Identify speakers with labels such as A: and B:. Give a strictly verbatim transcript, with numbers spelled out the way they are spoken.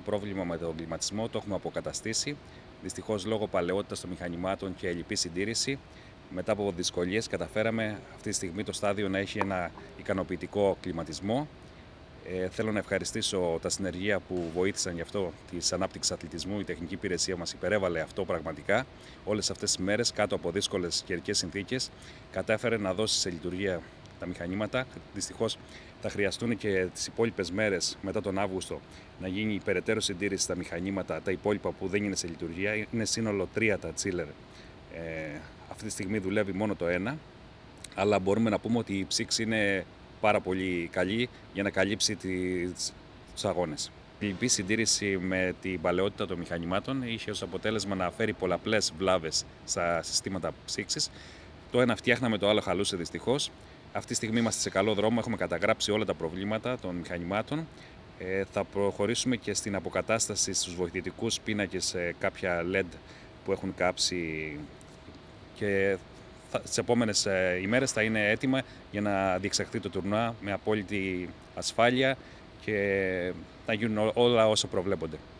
A: πρόβλημα με τον κλιματισμό, το έχουμε αποκαταστήσει. Δυστυχώς, λόγω παλαιότητας των μηχανημάτων και ελλειπή συντήρηση, μετά από δυσκολίες, καταφέραμε αυτή τη στιγμή το στάδιο να έχει ένα ικανοποιητικό κλιματισμό. Ε, θέλω να ευχαριστήσω τα συνεργεία που βοήθησαν γι' αυτό της ανάπτυξης αθλητισμού. Η τεχνική υπηρεσία μας υπερέβαλε αυτό πραγματικά. Όλες αυτές τις μέρες, κάτω από δύσκολες καιρικές συνθήκες, κατάφερε να δώσει σε λειτουργία τα μηχανήματα. Δυστυχώς θα χρειαστούν και τις υπόλοιπες μέρες μετά τον Αύγουστο να γίνει υπεραιτέρω συντήρηση στα μηχανήματα, τα υπόλοιπα που δεν είναι σε λειτουργία. Είναι σύνολο τρία τα chiller. Ε, αυτή τη στιγμή δουλεύει μόνο το ένα, αλλά μπορούμε να πούμε ότι η ψήξη είναι πάρα πολύ καλή για να καλύψει τους αγώνες. Η λυπή συντήρηση με την παλαιότητα των μηχανημάτων είχε ως αποτέλεσμα να φέρει πολλαπλές βλάβες στα συστήματα ψήξης. Το ένα φτιάχναμε, το άλλο χαλούσε δυστυχώς. Αυτή τη στιγμή είμαστε σε καλό δρόμο, έχουμε καταγράψει όλα τα προβλήματα των μηχανημάτων. Ε, θα προχωρήσουμε και στην αποκατάσταση στους βοηθητικούς πίνακες, ε, κάποια ελ ι ντι που έχουν κάψει, και στις επόμενες ε, ημέρες θα είναι έτοιμα για να διεξαχθεί το τουρνουά με απόλυτη ασφάλεια και να γίνουν όλα όσα προβλέπονται.